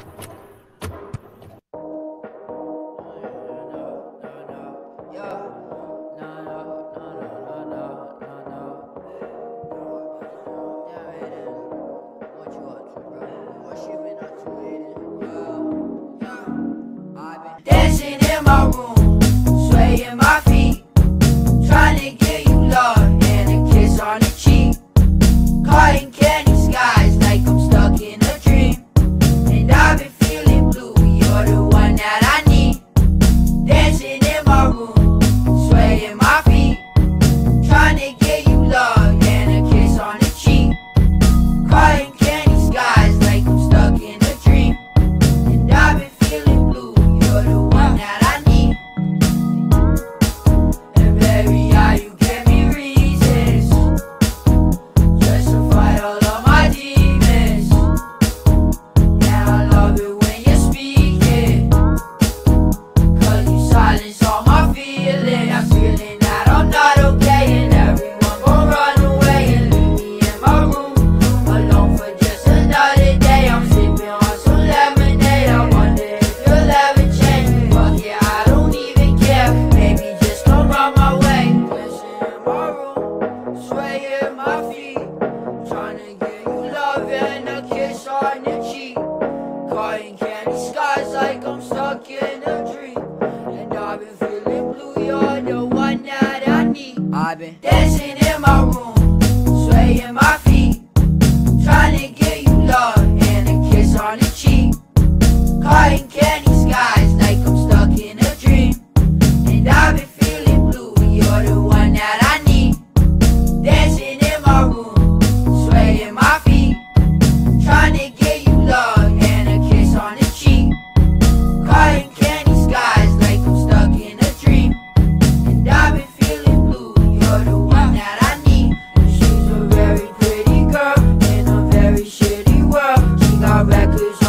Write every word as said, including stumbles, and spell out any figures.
Dancing in my room, swaying my feet, trying to get you love and a kiss on the cheek. Caught in candy skies like I'm stuck in a dream, and I've been feeling blue, you're the one that I need. Dancing in my room, swaying my feet, trying to get you love and a kiss on the cheek. Caught in candy skies like I'm stuck in a dream, and I've been feeling blue, you're the one that I need. And baby, yeah, you give me reasons, justify all of my demons. Yeah, I love it when you speak it, cause you silence all my feelings. I'm feeling that I'm not okay, and everyone gon' run away and leave me in my room alone for just another day. I'm sipping on some lemonade, I wonder if you'll ever change. Fuck yeah, I don't even care, baby, just come round my way. Dancing in my room, swaying my feet, trying to get you love and a kiss on the cheek. Caught in candy skies like I'm stuck in a dream, and I've been feeling blue, you're the one that I need. I've been dancing in my room, swaying my feet, trying to get you love and a kiss on the cheek. Caught in candy skies like I'm stuck in a dream, and I've been feeling blue, you're the one that I need. Dancing in my room, swaying my feet, trying to get you love and a kiss on the cheek. Caught in candy skies like I'm stuck in a dream, and I've been feeling blue, you're the one that I need. And she's a very pretty girl in a very shitty world. She got records